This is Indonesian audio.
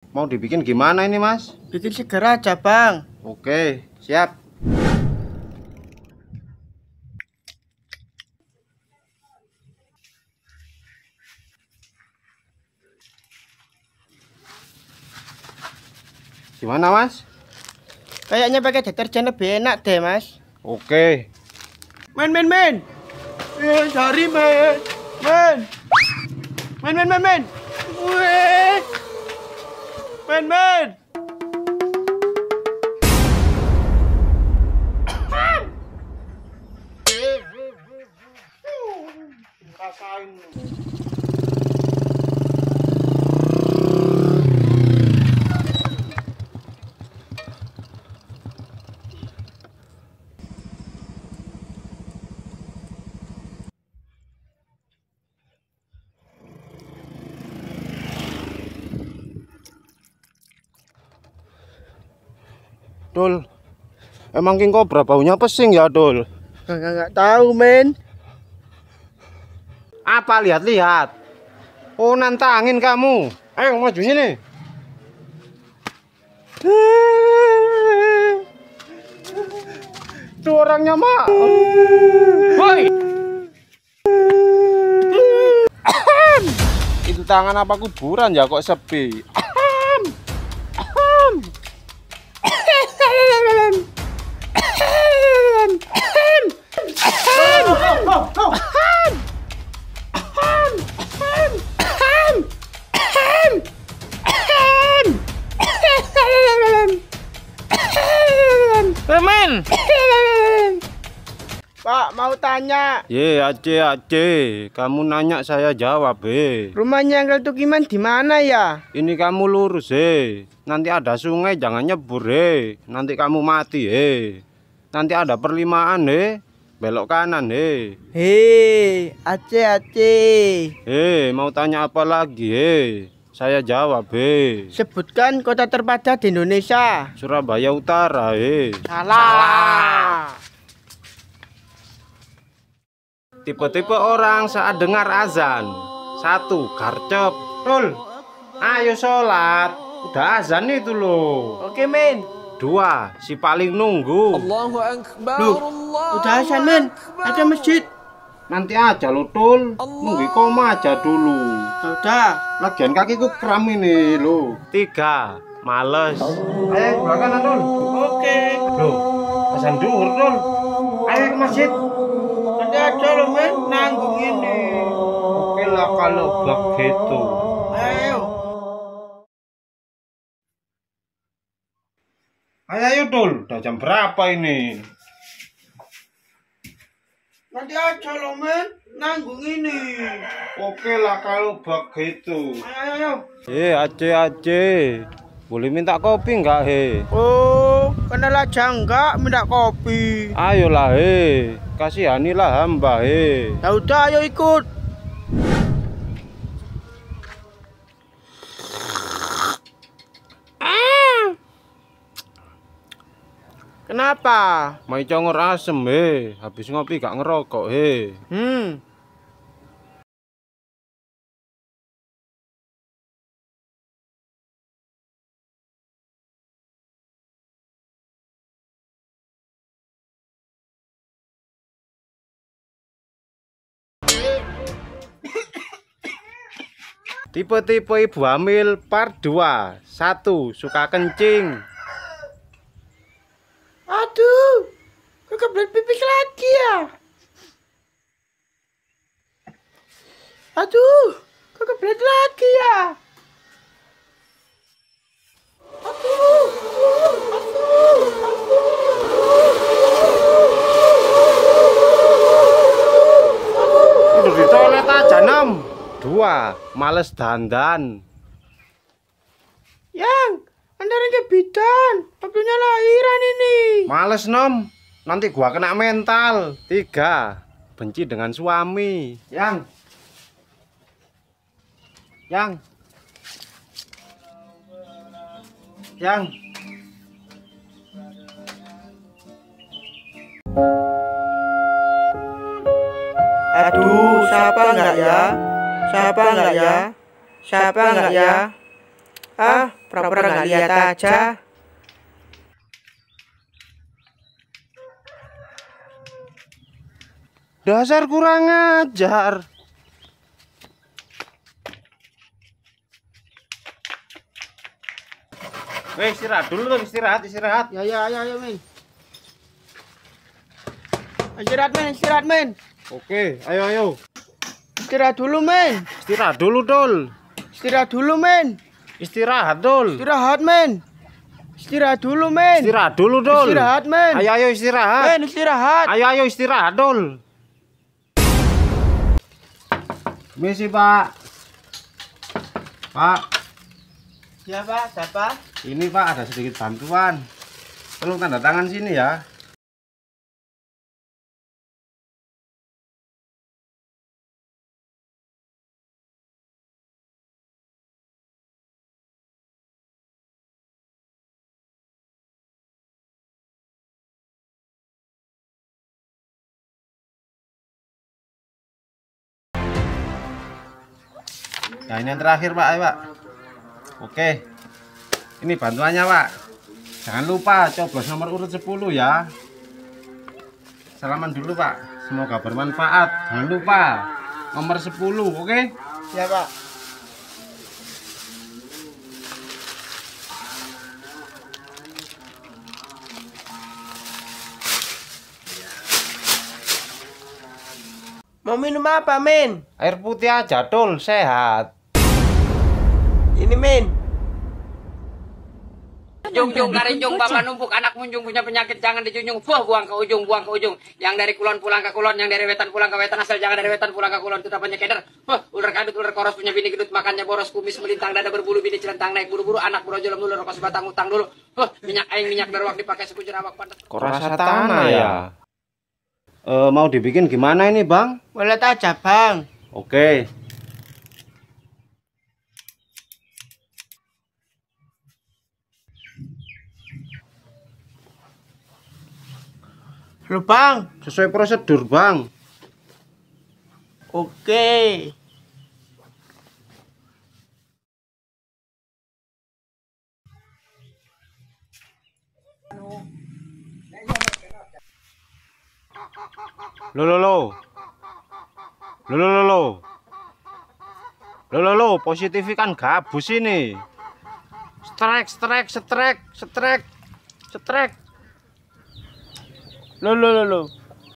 Mau dibikin gimana ini, Mas? Bikin segera aja, Bang. Oke, siap. Gimana, Mas? Kayaknya pakai deterjen lebih enak deh, Mas. Oke. Men. Sorry, men. Men. Wih. Men. Rasain. Dul, emang king cobra baunya pesing ya, Dul? Nggak tahu, men. Apa lihat-lihat? Oh, nantangin kamu. Ayo maju sini. Itu orangnya, Mak. Woi. Itu tangan apa kuburan ya kok sepi? Men. Pak, mau tanya. Aceh, kamu nanya saya jawab, Rumahnya Uncle Tukiman di mana ya? Ini kamu lurus, Nanti ada sungai, jangan nyebur, Nanti kamu mati, Nanti ada perlimaan, Belok kanan, Hei, Aceh. Mau tanya apa lagi, Saya jawab, Sebutkan kota terpadat di Indonesia. Surabaya Utara, Salah. Tipe-tipe orang saat dengar azan. 1. Garcep. Tul, ayo sholat. Udah azan itu loh. Oke, men. 2. Si paling nunggu. Loh, udah azan, men. Ada masjid. Nanti aja lo, Tul. Nunggu koma aja dulu. Udah. Lagian kakiku kram ini lo. 3. Males. Ayo belakang, Tul. Oke. Loh, azan duhur, Tul. Ayo ke masjid. Nanti aja lo, men. Nanggung ini. Oke lah kalau begitu. Ayo. Ayo, Tul. Udah jam berapa ini? Nanti aja lo, men. Nanggung ini. Oke lah kalau begitu. Ayo. Aceh. Boleh minta kopi enggak, Oh, kenal aja enggak minta kopi. Ayolah, kasihanilah hamba, Ya udah, ayo ikut. Kenapa? Mai congor asem, Habis ngopi gak ngerokok, Tipe-tipe ibu hamil part 2. 1. Suka kencing. Aduh, kok kebelet pipis lagi ya? Aduh, kok kebelet lagi ya? Aduh. Tidur di toilet aja, 6. 2. Males dandan. Yang, Anda ke bidan, waktunya lahiran ini. Males, Nom. Nanti gua kena mental. 3. Benci dengan suami. Yang. Aduh, siapa enggak ya? Siapa enggak ya? Ah, Pura-pura nggak lihat aja. Dasar kurang ajar. Weh, istirahat dulu tuh, istirahat. Ya, men. Istirahat, men. Oke, ayo. Istirahat dulu, men. Istirahat dulu, Dul. Istirahat dulu, men. Istirahat, Dul. Istirahat, men. Istirahat dulu, men. Istirahat dulu, Dul. Istirahat, men. Ayo istirahat. Men, istirahat. Ayo istirahat, Dul. Misi, Pak. Pak. Ya, Pak. Siapa? Ini, Pak, ada sedikit bantuan. Tolong tanda tangan sini ya. Nah, ini yang terakhir, Pak. Ayo, Pak. Oke. Ini bantuannya, Pak. Jangan lupa coblos nomor urut 10 ya. Salaman dulu, Pak. Semoga bermanfaat. Jangan lupa nomor 10, oke? Ya, Pak. Mau minum apa, men? Air putih aja, Dul. Sehat. Ini, men. Jung karijung bapak numpuk anak munjung punya penyakit jangan dijunjung buang ke ujung yang dari kulon pulang ke kulon yang dari wetan pulang ke wetan asal jangan dari wetan pulang ke kulon itu namanya keder ular kadut ular koros punya bini gedut makannya boros kumis melintang dada berbulu bini celentang naik buru-buru anak brojol dulu rokok sebatang utang dulu minyak aing minyak darwak dipakai sekujur awak pantas Kok rasa tanah ya? Mau dibikin gimana ini, Bang? Boleh aja, Bang. Oke. Lu, Bang. Sesuai prosedur, Bang. Oke. Lo, positifikan gabus ini. Strek. Lo.